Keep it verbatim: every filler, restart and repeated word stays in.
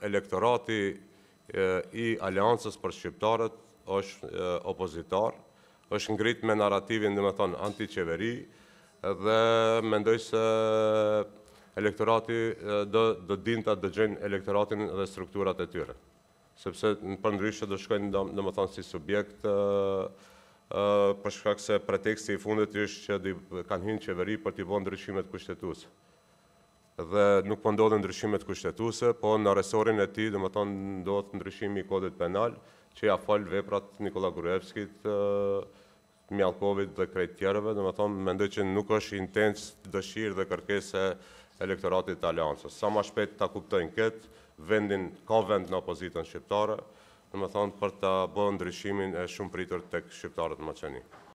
elektorati i Aleancës për Shqiptarët është opozitar, është ngrit me narrativin dhe me thonë anti-qeveri dhe mendoj se elektorati do din të dëgjojnë elektoratin dhe strukturat e tyre. Sepse në përndryshe do shkojnë dhe me thonë si subjekt për shkak se preteksti i fundit është që kanë hynë qeveri për t'i bënë ndryshimet kushtetuese. Dhe nuk po ndodhen ndryshimet kushtetuese, po në resorin e tij, domethënë ndodh ndryshimi i kodit penal, që ja fal veprat Nikola Gruevskit, Mjallkovit dhe krejt tjerëve, domethënë mendoj që nuk është intens dëshirë dhe kërkesë e elektoratit të Aleancës. Sa më shpejt ta kuptojnë këtë, vendin ka vend në opozitën shqiptare, domethënë për ta bërë ndryshimin e shumë pritur tek shqiptarët më qeni.